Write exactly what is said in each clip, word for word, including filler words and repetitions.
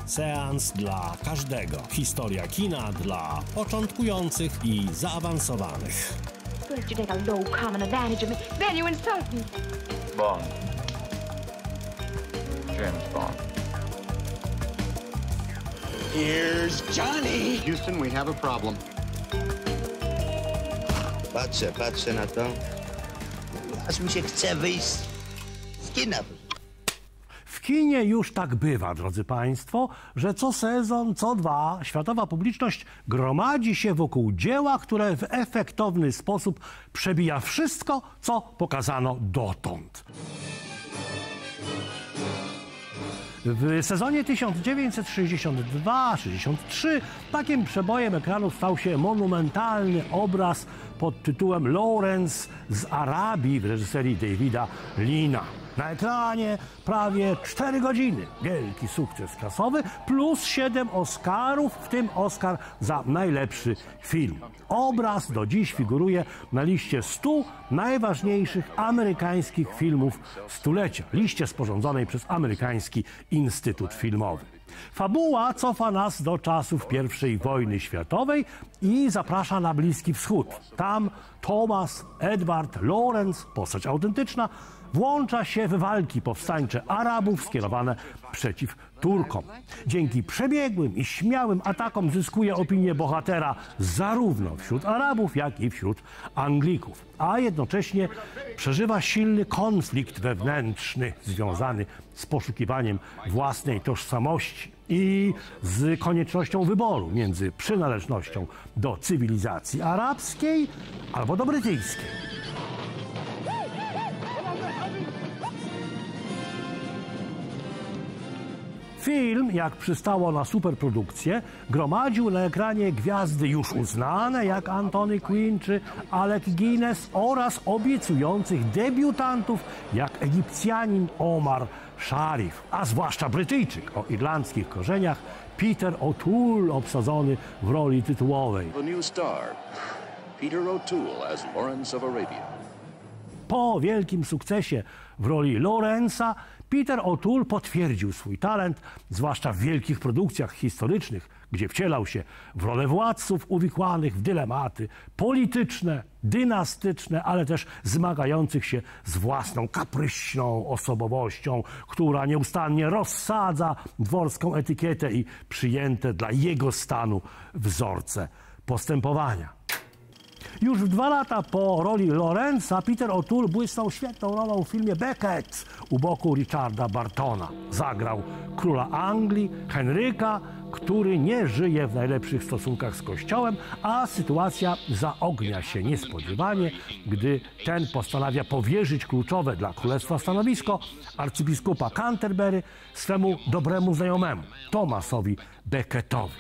Seans dla każdego. Historia kina dla początkujących i zaawansowanych. First you take a low, common advantage of me, then you insult me. Bond. James Bond. Here's Johnny. Houston, we have a problem. Patrzę, patrzę na to. Aż mi się chce wyjść z kina. W kinie już tak bywa, drodzy Państwo, że co sezon, co dwa światowa publiczność gromadzi się wokół dzieła, które w efektowny sposób przebija wszystko, co pokazano dotąd. W sezonie tysiąc dziewięćset sześćdziesiąt dwa sześćdziesiąt trzy takim przebojem ekranu stał się monumentalny obraz pod tytułem Lawrence z Arabii w reżyserii Davida Leana. Na ekranie prawie cztery godziny. Wielki sukces kasowy plus siedem Oscarów, w tym Oscar za najlepszy film. Obraz do dziś figuruje na liście stu najważniejszych amerykańskich filmów stulecia. Liście sporządzonej przez Amerykański Instytut Filmowy. Fabuła cofa nas do czasów pierwszej wojny światowej i zaprasza na Bliski Wschód. Tam Thomas Edward Lawrence, postać autentyczna, włącza się w walki powstańcze Arabów skierowane przeciw Turkom. Dzięki przebiegłym i śmiałym atakom zyskuje opinię bohatera zarówno wśród Arabów, jak i wśród Anglików. A jednocześnie przeżywa silny konflikt wewnętrzny związany z poszukiwaniem własnej tożsamości i z koniecznością wyboru między przynależnością do cywilizacji arabskiej albo do brytyjskiej. Film, jak przystało na superprodukcję, gromadził na ekranie gwiazdy już uznane, jak Anthony Quinn czy Alec Guinness, oraz obiecujących debiutantów, jak Egipcjanin Omar Sharif, a zwłaszcza Brytyjczyk o irlandzkich korzeniach Peter O'Toole, obsadzony w roli tytułowej. The new star, Peter O'Toole as Lawrence of Arabia. Po wielkim sukcesie w roli Lawrence'a Peter O'Toole potwierdził swój talent, zwłaszcza w wielkich produkcjach historycznych, gdzie wcielał się w rolę władców uwikłanych w dylematy polityczne, dynastyczne, ale też zmagających się z własną kapryśną osobowością, która nieustannie rozsadza dworską etykietę i przyjęte dla jego stanu wzorce postępowania. Już w dwa lata po roli Lawrence'a Peter O'Toole błysnął świetną rolą w filmie Becket u boku Richarda Bartona. Zagrał króla Anglii, Henryka, który nie żyje w najlepszych stosunkach z Kościołem, a sytuacja zaognia się niespodziewanie, gdy ten postanawia powierzyć kluczowe dla królestwa stanowisko arcybiskupa Canterbury swemu dobremu znajomemu, Thomasowi Becketowi.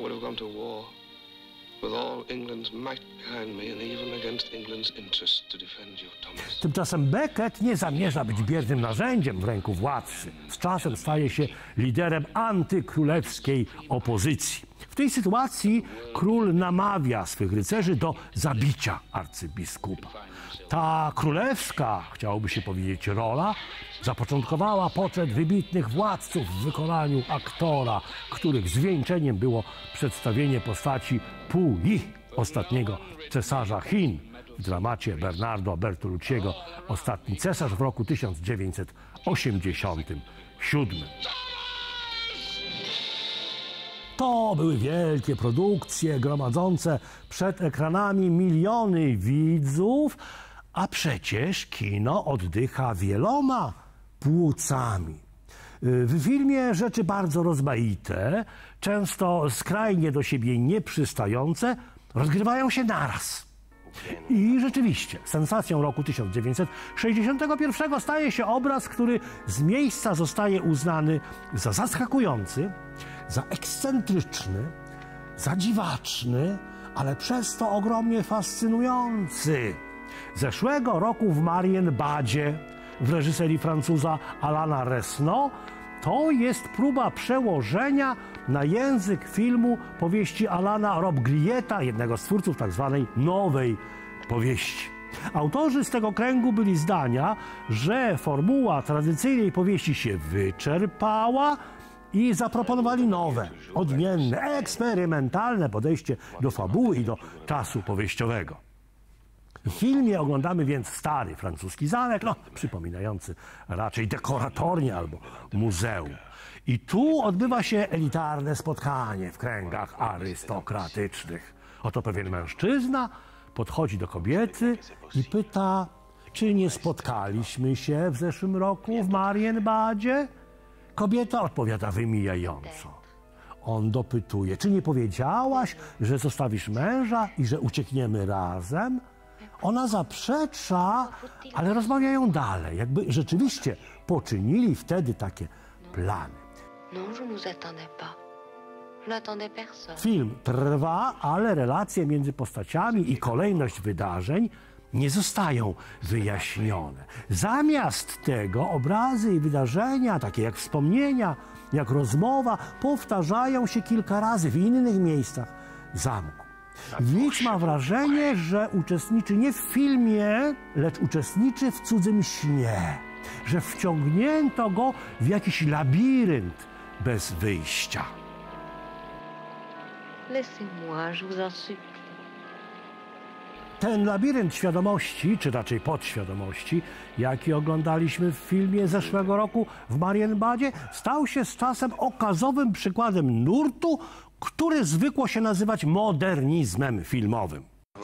With all England's might behind me and even against England's interest to defend you, Thomas. Tymczasem Becket nie zamierza być biernym narzędziem w ręku władcy. Z czasem staje się liderem antykrólewskiej opozycji. W tej sytuacji król namawia swych rycerzy do zabicia arcybiskupa. Ta królewska, chciałoby się powiedzieć, rola zapoczątkowała poczet wybitnych władców w wykonaniu aktora, których zwieńczeniem było przedstawienie postaci Pu Yi, ostatniego cesarza Chin, w dramacie Bernardo Bertolucciego Ostatni cesarz w roku tysiąc dziewięćset osiemdziesiątym siódmym. To były wielkie produkcje gromadzące przed ekranami miliony widzów, a przecież kino oddycha wieloma płucami. W filmie rzeczy bardzo rozmaite, często skrajnie do siebie nieprzystające, rozgrywają się naraz. I rzeczywiście, sensacją roku tysiąc dziewięćset sześćdziesiątego pierwszego staje się obraz, który z miejsca zostaje uznany za zaskakujący, za ekscentryczny, za dziwaczny, ale przez to ogromnie fascynujący. Zeszłego roku w Marienbadzie w reżyserii Francuza Alana Resnais to jest próba przełożenia na język filmu powieści Alana Robbe-Grillieta, jednego z twórców tak zwanej nowej powieści. Autorzy z tego kręgu byli zdania, że formuła tradycyjnej powieści się wyczerpała i zaproponowali nowe, odmienne, eksperymentalne podejście do fabuły i do czasu powieściowego. W filmie oglądamy więc stary francuski zamek, no, przypominający raczej dekoratornię albo muzeum. I tu odbywa się elitarne spotkanie w kręgach arystokratycznych. Oto pewien mężczyzna podchodzi do kobiety i pyta, czy nie spotkaliśmy się w zeszłym roku w Marienbadzie? Kobieta odpowiada wymijająco. On dopytuje, czy nie powiedziałaś, że zostawisz męża i że uciekniemy razem? Ona zaprzecza, ale rozmawiają dalej, jakby rzeczywiście poczynili wtedy takie plany. Film trwa, ale relacje między postaciami i kolejność wydarzeń nie zostają wyjaśnione. Zamiast tego obrazy i wydarzenia, takie jak wspomnienia, jak rozmowa, powtarzają się kilka razy w innych miejscach zamku. Widz ma wrażenie, że uczestniczy nie w filmie, lecz uczestniczy w cudzym śnie, że wciągnięto go w jakiś labirynt bez wyjścia. Laissez-moi, je vous en supplie. Ten labirynt świadomości, czy raczej podświadomości, jaki oglądaliśmy w filmie zeszłego roku w Marienbadzie, stał się z czasem okazowym przykładem nurtu, który zwykło się nazywać modernizmem filmowym.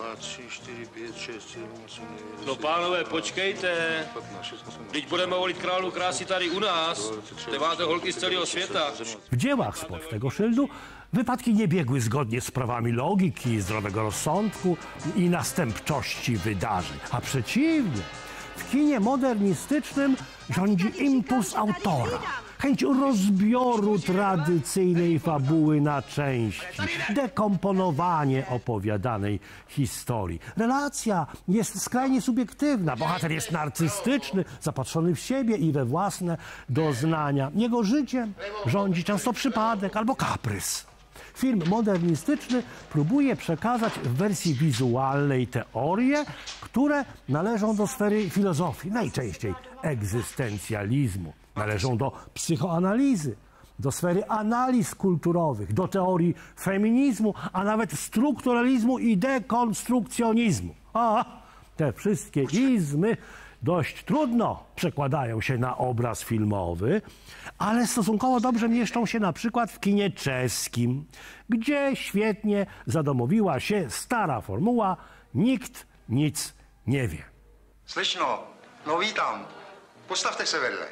No pánové, počkejte. Teď budeme volit králu krásy tady u nás. Ty máte holky z celého světa. W dziełach spod tego szyldu wypadki nie biegły zgodnie z prawami logiki, zdrowego rozsądku i następczości wydarzeń, a przeciwnie, w kinie modernistycznym rządzi impuls autora, chęć rozbioru tradycyjnej fabuły na części, dekomponowanie opowiadanej historii. Relacja jest skrajnie subiektywna, bohater jest narcystyczny, zapatrzony w siebie i we własne doznania. Jego życiem rządzi często przypadek albo kaprys. Film modernistyczny próbuje przekazać w wersji wizualnej teorie, które należą do sfery filozofii, najczęściej egzystencjalizmu. Należą do psychoanalizy, do sfery analiz kulturowych, do teorii feminizmu, a nawet strukturalizmu i dekonstrukcjonizmu. A te wszystkie izmy dość trudno przekładają się na obraz filmowy, ale stosunkowo dobrze mieszczą się na przykład w kinie czeskim, gdzie świetnie zadomowiła się stara formuła nikt nic nie wie. Slyšno, no vítám. Postavte se vedle.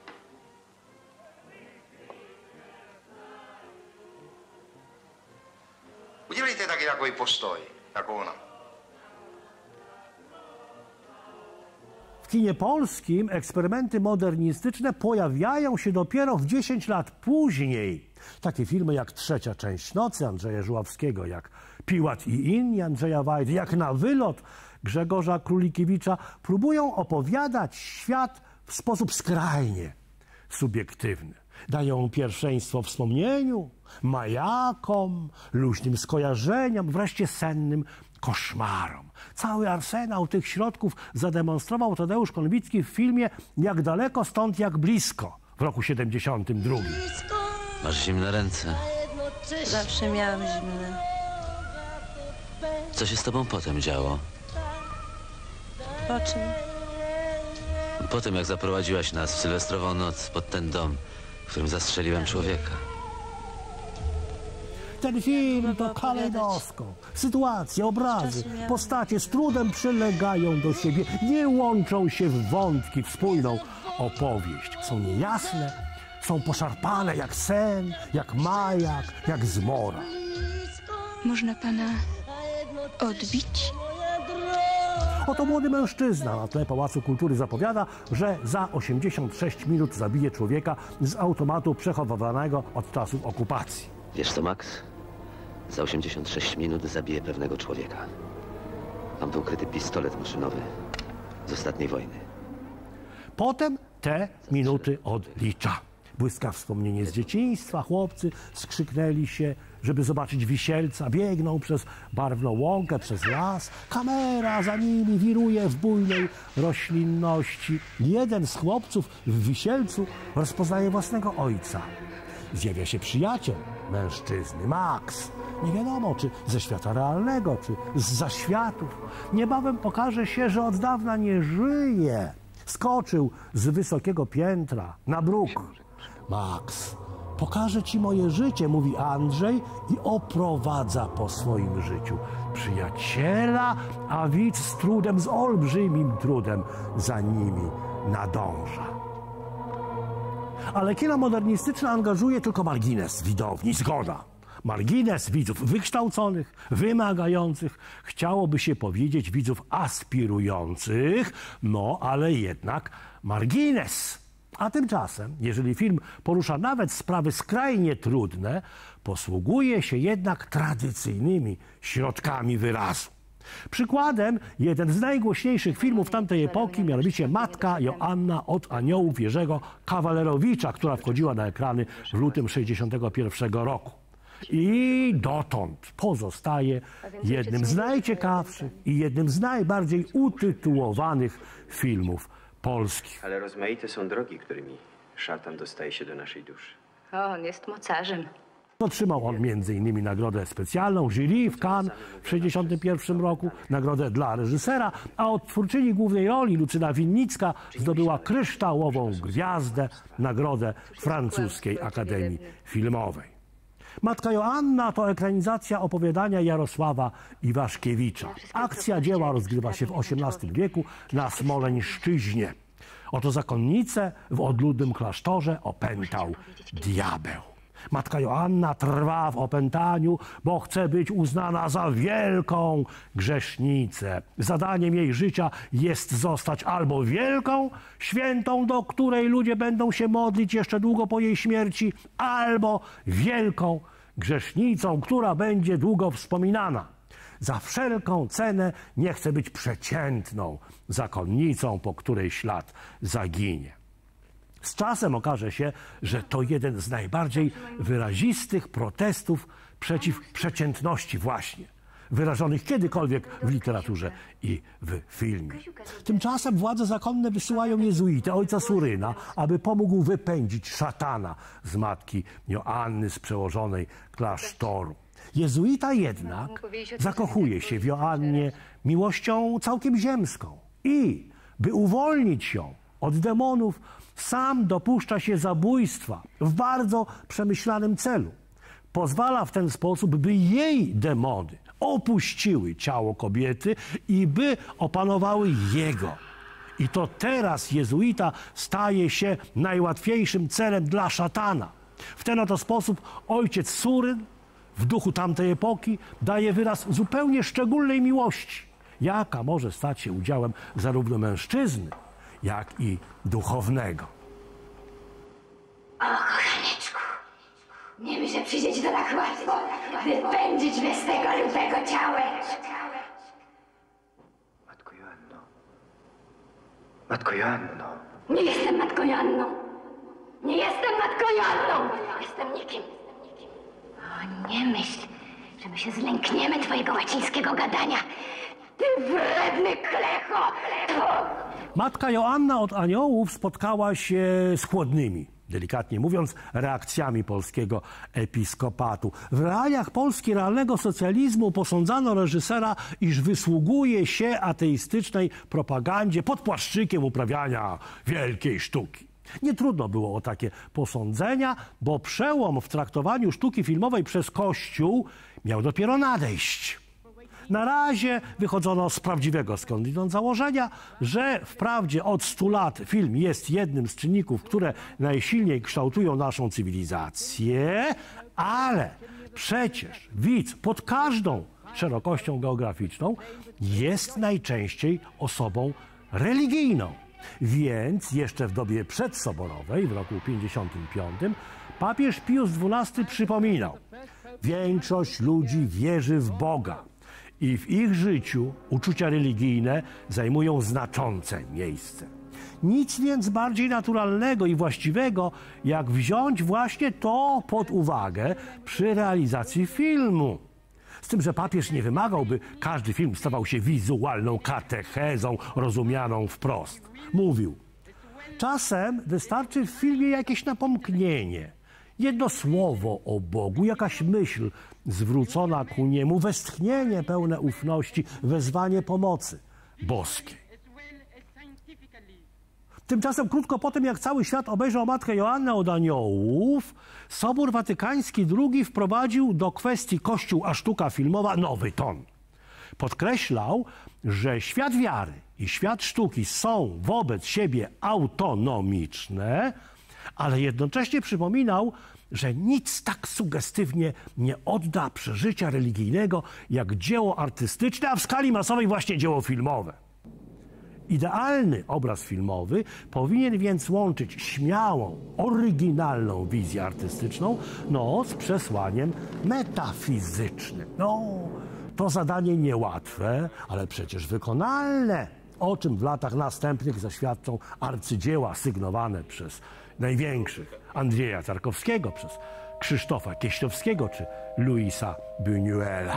Udělejte taky takový postoj, jako ona. W kinie polskim eksperymenty modernistyczne pojawiają się dopiero w dziesięć lat później. Takie filmy jak Trzecia część nocy Andrzeja Żuławskiego, jak Piłat i inni Andrzeja Wajdy, jak Na wylot Grzegorza Królikiewicza próbują opowiadać świat w sposób skrajnie subiektywny. Dają pierwszeństwo wspomnieniu, majakom, luźnym skojarzeniom, wreszcie sennym koszmarom. Cały arsenał tych środków zademonstrował Tadeusz Konwicki w filmie Jak daleko stąd, jak blisko w roku siedemdziesiątym drugim. Masz zimne ręce. Zawsze miałam zimne. Co się z tobą potem działo? Po czym? Po tym, jak zaprowadziłaś nas w sylwestrową noc pod ten dom, w którym zastrzeliłem człowieka. Ten film to kalejdoskop. Sytuacje, obrazy, postacie z trudem przylegają do siebie, nie łączą się w wątki, w spójną opowieść. Są niejasne, są poszarpane jak sen, jak majak, jak zmora. Można pana odbić? Oto młody mężczyzna na tle Pałacu Kultury zapowiada, że za osiemdziesiąt sześć minut zabije człowieka z automatu przechowywanego od czasów okupacji. Wiesz co, Max? Za osiemdziesiąt sześć minut zabiję pewnego człowieka. Tam był ukryty pistolet maszynowy z ostatniej wojny. Potem te minuty odlicza. Błyska wspomnienie z dzieciństwa. Chłopcy skrzyknęli się, żeby zobaczyć wisielca. Biegną przez barwną łąkę, przez las. Kamera za nimi wiruje w bujnej roślinności. Jeden z chłopców w wisielcu rozpoznaje własnego ojca. zjawia się przyjaciel mężczyzny, Max. Nie wiadomo, czy ze świata realnego, czy z zaświatów. Niebawem okaże się, że od dawna nie żyje. Skoczył z wysokiego piętra na bruk. Max, pokażę ci moje życie, mówi Andrzej i oprowadza po swoim życiu przyjaciela, a widz z trudem, z olbrzymim trudem za nimi nadąża. Ale kino modernistyczne angażuje tylko margines widowni, zgoda. Margines widzów wykształconych, wymagających, chciałoby się powiedzieć widzów aspirujących, no ale jednak margines. A tymczasem, jeżeli film porusza nawet sprawy skrajnie trudne, posługuje się jednak tradycyjnymi środkami wyrazu. Przykładem jeden z najgłośniejszych filmów tamtej epoki, mianowicie Matka Joanna od Aniołów Jerzego Kawalerowicza, która wchodziła na ekrany w lutym sześćdziesiątego pierwszego roku. I dotąd pozostaje jednym z najciekawszych i jednym z najbardziej utytułowanych filmów polskich. Ale rozmaite są drogi, którymi szatan dostaje się do naszej duszy. O, on jest mocarzem. Otrzymał on między innymi nagrodę specjalną jury w Cannes w tysiąc dziewięćset sześćdziesiątym pierwszym roku, nagrodę dla reżysera, a od twórczyni głównej roli Lucyna Winnicka zdobyła kryształową gwiazdę, nagrodę francuskiej Akademii Filmowej. Matka Joanna to ekranizacja opowiadania Jarosława Iwaszkiewicza. Akcja dzieła rozgrywa się w osiemnastym wieku na Smoleńszczyźnie. Oto zakonnicę w odludnym klasztorze opętał diabeł. Matka Joanna trwa w opętaniu, bo chce być uznana za wielką grzesznicę. Zadaniem jej życia jest zostać albo wielką, świętą, do której ludzie będą się modlić jeszcze długo po jej śmierci, albo wielką grzesznicą, która będzie długo wspominana. Za wszelką cenę nie chce być przeciętną zakonnicą, po której ślad zaginie. Z czasem okaże się, że to jeden z najbardziej wyrazistych protestów przeciw przeciętności właśnie, wyrażonych kiedykolwiek w literaturze i w filmie. Tymczasem władze zakonne wysyłają jezuitę, ojca Suryna, aby pomógł wypędzić szatana z matki Joanny, z przełożonej klasztoru. Jezuita jednak zakochuje się w Joannie miłością całkiem ziemską i, by uwolnić ją od demonów, sam dopuszcza się zabójstwa w bardzo przemyślanym celu. Pozwala w ten sposób, by jej demony opuściły ciało kobiety i by opanowały jego. I to teraz jezuita staje się najłatwiejszym celem dla szatana. W ten oto sposób ojciec Suryn w duchu tamtej epoki daje wyraz zupełnie szczególnej miłości, jaka może stać się udziałem zarówno mężczyzny, jak i duchownego. O, kochaneczku, nie wiem, że przyjdzie ci to tak łatwo, wypędzić mnie z tego lutego ciała. Matko Joanno. Matko Joanno. Nie jestem Matką Joanną. Nie jestem Matką Joanną. Jestem nikim. O, nie myśl, że my się zlękniemy twojego łacińskiego gadania. Ty wredny klecho! Matka Joanna od Aniołów spotkała się z chłodnymi, delikatnie mówiąc, reakcjami polskiego episkopatu. W realiach Polski realnego socjalizmu posądzano reżysera, iż wysługuje się ateistycznej propagandzie pod płaszczykiem uprawiania wielkiej sztuki. Nie trudno było o takie posądzenia, bo przełom w traktowaniu sztuki filmowej przez Kościół miał dopiero nadejść. Na razie wychodzono z prawdziwego skądinąd założenia, że wprawdzie od stu lat film jest jednym z czynników, które najsilniej kształtują naszą cywilizację, ale przecież widz pod każdą szerokością geograficzną jest najczęściej osobą religijną. Więc jeszcze w dobie przedsoborowej, w roku pięćdziesiątym piątym, papież Pius dwunasty przypominał: większość ludzi wierzy w Boga i w ich życiu uczucia religijne zajmują znaczące miejsce. Nic więc bardziej naturalnego i właściwego, jak wziąć właśnie to pod uwagę przy realizacji filmu. Z tym, że papież nie wymagał, by każdy film stawał się wizualną katechezą rozumianą wprost. Mówił: czasem wystarczy w filmie jakieś napomknienie, Jedno słowo o Bogu, jakaś myśl zwrócona ku Niemu, westchnienie pełne ufności, wezwanie pomocy boskiej. Tymczasem krótko po tym, jak cały świat obejrzał Matkę Joannę od aniołów, Sobór Watykański drugi wprowadził do kwestii Kościół a sztuka filmowa nowy ton. Podkreślał, że świat wiary i świat sztuki są wobec siebie autonomiczne, ale jednocześnie przypominał, że nic tak sugestywnie nie odda przeżycia religijnego jak dzieło artystyczne, a w skali masowej właśnie dzieło filmowe. Idealny obraz filmowy powinien więc łączyć śmiałą, oryginalną wizję artystyczną no, z przesłaniem metafizycznym. No, to zadanie niełatwe, ale przecież wykonalne, o czym w latach następnych zaświadczą arcydzieła sygnowane przez największych Andrzeja Tarkowskiego, przez Krzysztofa Kieślowskiego czy Luisa Buñuela.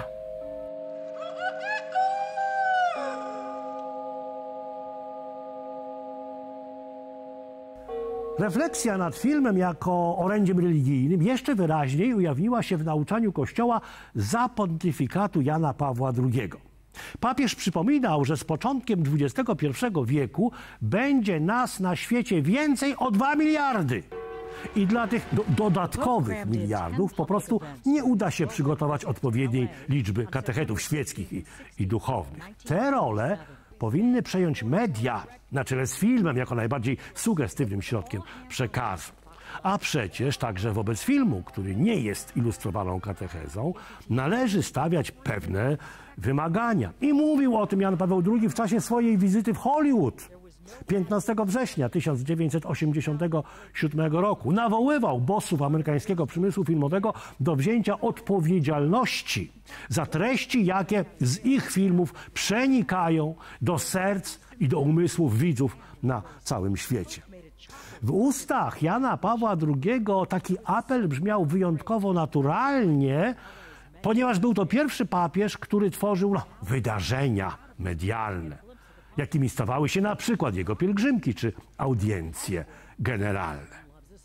Refleksja nad filmem jako orędziem religijnym jeszcze wyraźniej ujawniła się w nauczaniu Kościoła za pontyfikatu Jana Pawła drugiego. Papież przypominał, że z początkiem dwudziestego pierwszego wieku będzie nas na świecie więcej o dwa miliardy. I dla tych do dodatkowych miliardów po prostu nie uda się przygotować odpowiedniej liczby katechetów świeckich i, i duchownych. Te role powinny przejąć media na czele z filmem jako najbardziej sugestywnym środkiem przekazu. A przecież także wobec filmu, który nie jest ilustrowaną katechezą, należy stawiać pewne wymagania. I mówił o tym Jan Paweł drugi w czasie swojej wizyty w Hollywood. piętnastego września tysiąc dziewięćset osiemdziesiątego siódmego roku nawoływał bossów amerykańskiego przemysłu filmowego do wzięcia odpowiedzialności za treści, jakie z ich filmów przenikają do serc i do umysłów widzów na całym świecie. W ustach Jana Pawła drugiego taki apel brzmiał wyjątkowo naturalnie, ponieważ był to pierwszy papież, który tworzył no, wydarzenia medialne, jakimi stawały się na przykład jego pielgrzymki czy audiencje generalne.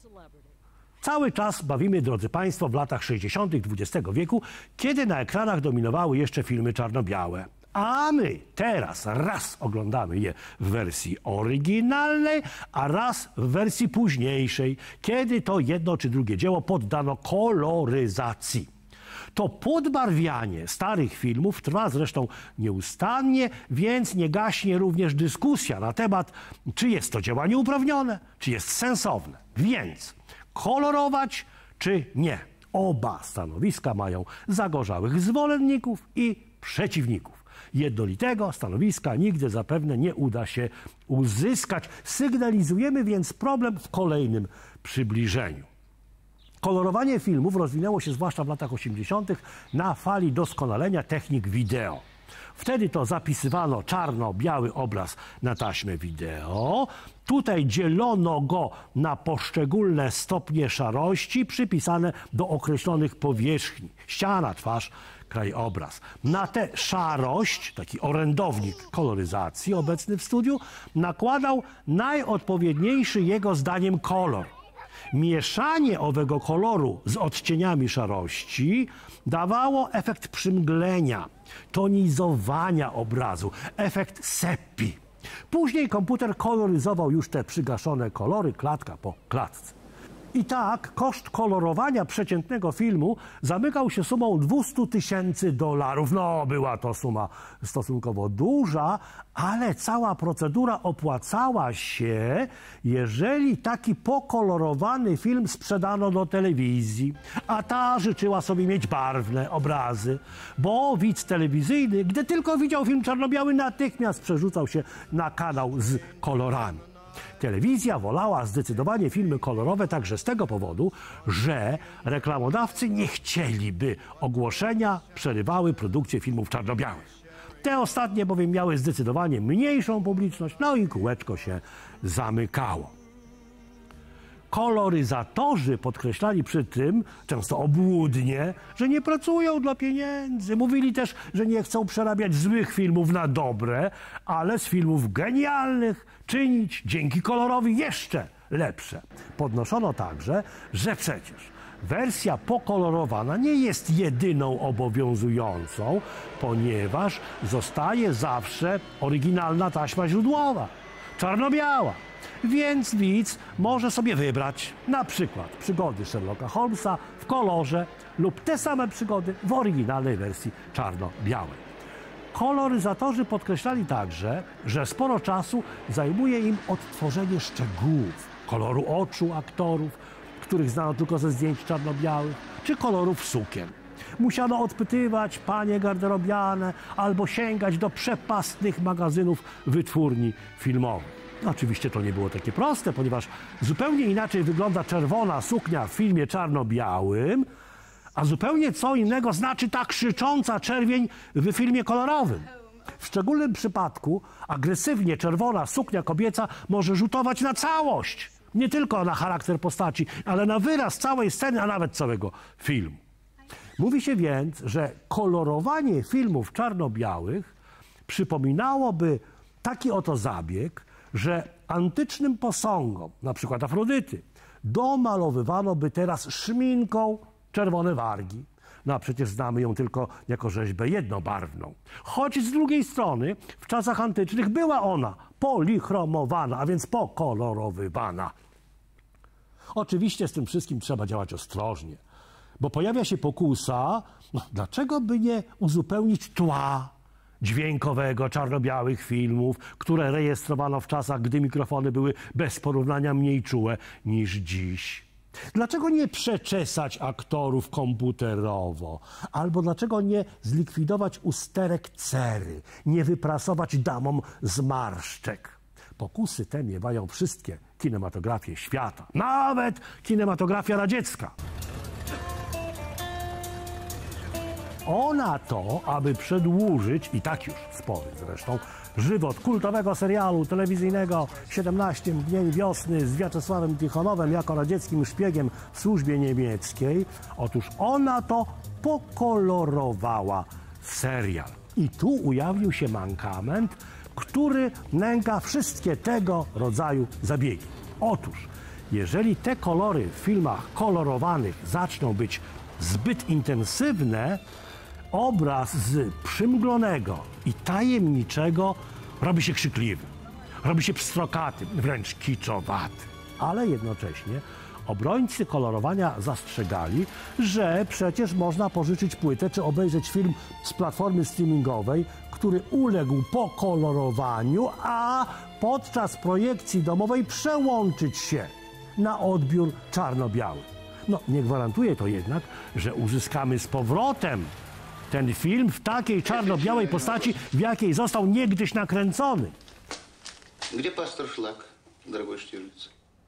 Cały czas bawimy, drodzy Państwo, w latach sześćdziesiątych dwudziestego wieku, kiedy na ekranach dominowały jeszcze filmy czarno-białe. A my teraz raz oglądamy je w wersji oryginalnej, a raz w wersji późniejszej, kiedy to jedno czy drugie dzieło poddano koloryzacji. To podbarwianie starych filmów trwa zresztą nieustannie, więc nie gaśnie również dyskusja na temat, czy jest to działanie uprawnione, czy jest sensowne. Więc kolorować czy nie. Oba stanowiska mają zagorzałych zwolenników i przeciwników. Jednolitego stanowiska nigdy zapewne nie uda się uzyskać. Sygnalizujemy więc problem w kolejnym przybliżeniu. Kolorowanie filmów rozwinęło się zwłaszcza w latach osiemdziesiątych na fali doskonalenia technik wideo. Wtedy to zapisywano czarno-biały obraz na taśmę wideo. Tutaj dzielono go na poszczególne stopnie szarości przypisane do określonych powierzchni. Ściana, twarz, krajobraz. Na tę szarość, taki orędownik koloryzacji obecny w studiu, nakładał najodpowiedniejszy jego zdaniem kolor. Mieszanie owego koloru z odcieniami szarości dawało efekt przymglenia, tonizowania obrazu, efekt sepii. Później komputer koloryzował już te przygaszone kolory klatka po klatce. I tak koszt kolorowania przeciętnego filmu zamykał się sumą dwieście tysięcy dolarów. No, była to suma stosunkowo duża, ale cała procedura opłacała się, jeżeli taki pokolorowany film sprzedano do telewizji, a ta życzyła sobie mieć barwne obrazy, bo widz telewizyjny, gdy tylko widział film czarno-biały, natychmiast przerzucał się na kanał z kolorami. Telewizja wolała zdecydowanie filmy kolorowe także z tego powodu, że reklamodawcy nie chcieli, by ogłoszenia przerywały produkcję filmów czarno-białych. Te ostatnie bowiem miały zdecydowanie mniejszą publiczność, no i kółeczko się zamykało. Koloryzatorzy podkreślali przy tym, często obłudnie, że nie pracują dla pieniędzy. Mówili też, że nie chcą przerabiać złych filmów na dobre, ale z filmów genialnych czynić dzięki kolorowi jeszcze lepsze. Podnoszono także, że przecież wersja pokolorowana nie jest jedyną obowiązującą, ponieważ zostaje zawsze oryginalna taśma źródłowa, czarno-biała. Więc widz może sobie wybrać na przykład przygody Sherlocka Holmesa w kolorze lub te same przygody w oryginalnej wersji czarno-białej. Koloryzatorzy podkreślali także, że sporo czasu zajmuje im odtworzenie szczegółów, koloru oczu aktorów, których znano tylko ze zdjęć czarno-białych, czy kolorów sukien. Musiano odpytywać panie garderobiane albo sięgać do przepastnych magazynów wytwórni filmowych. Oczywiście to nie było takie proste, ponieważ zupełnie inaczej wygląda czerwona suknia w filmie czarno-białym, a zupełnie co innego znaczy ta krzycząca czerwień w filmie kolorowym. W szczególnym przypadku agresywnie czerwona suknia kobieca może rzutować na całość. Nie tylko na charakter postaci, ale na wyraz całej sceny, a nawet całego filmu. Mówi się więc, że kolorowanie filmów czarno-białych przypominałoby taki oto zabieg, że antycznym posągom, na przykład Afrodyty, domalowywano by teraz szminką czerwone wargi. No a przecież znamy ją tylko jako rzeźbę jednobarwną. Choć z drugiej strony w czasach antycznych była ona polichromowana, a więc pokolorowywana. Oczywiście z tym wszystkim trzeba działać ostrożnie, bo pojawia się pokusa, no, dlaczego by nie uzupełnić tła dźwiękowego czarno-białych filmów, które rejestrowano w czasach, gdy mikrofony były bez porównania mniej czułe niż dziś. Dlaczego nie przeczesać aktorów komputerowo? Albo dlaczego nie zlikwidować usterek cery, nie wyprasować damom zmarszczek? Pokusy te miewają wszystkie kinematografie świata, nawet kinematografia radziecka. Ona to, aby przedłużyć, i tak już spory zresztą, żywot kultowego serialu telewizyjnego siedemnaście dni wiosny z Wiaczesławem Tichonowem jako radzieckim szpiegiem w służbie niemieckiej, otóż ona to pokolorowała serial. I tu ujawnił się mankament, który nęka wszystkie tego rodzaju zabiegi. Otóż, jeżeli te kolory w filmach kolorowanych zaczną być zbyt intensywne, obraz z przymglonego i tajemniczego robi się krzykliwy, robi się pstrokaty, wręcz kiczowaty. Ale jednocześnie obrońcy kolorowania zastrzegali, że przecież można pożyczyć płytę czy obejrzeć film z platformy streamingowej, który uległ pokolorowaniu, a podczas projekcji domowej przełączyć się na odbiór czarno-biały. No, nie gwarantuje to jednak, że uzyskamy z powrotem ten film w takiej czarno-białej postaci, w jakiej został niegdyś nakręcony. Gdzie pastor Szlak, drogi Sztirlic?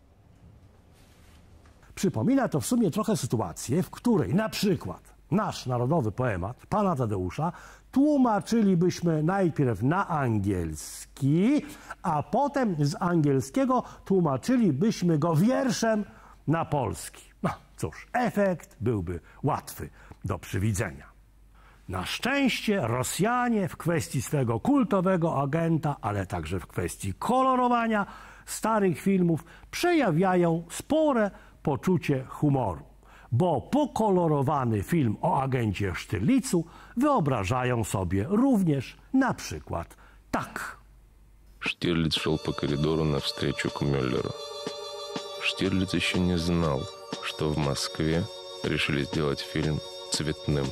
Przypomina to w sumie trochę sytuację, w której na przykład nasz narodowy poemat, pana Tadeusza, tłumaczylibyśmy najpierw na angielski, a potem z angielskiego tłumaczylibyśmy go wierszem na polski. No cóż, efekt byłby łatwy do przewidzenia. Na szczęście Rosjanie w kwestii swego kultowego agenta, ale także w kwestii kolorowania starych filmów przejawiają spore poczucie humoru, bo pokolorowany film o agencie Sztyrlicu wyobrażają sobie również na przykład tak. Штирлиц шел по коридору навстречу к Мюллеру. Штирлиц еще не знал, что в Москве решили сделать фильм цветным.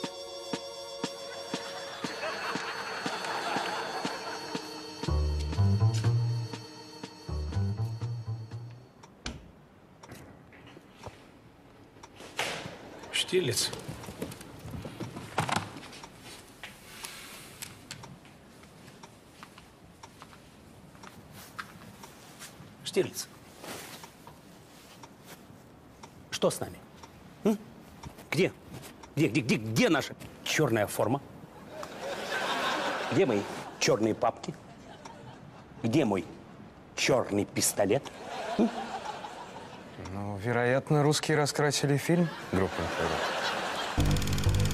Штирлиц. Штирлиц. Что с нами? М? Где? Где, где, где, где наша черная форма? Где мои черные папки? Где мой черный пистолет? М? Ну, вероятно, русские раскрасили фильм, группа инфрарод.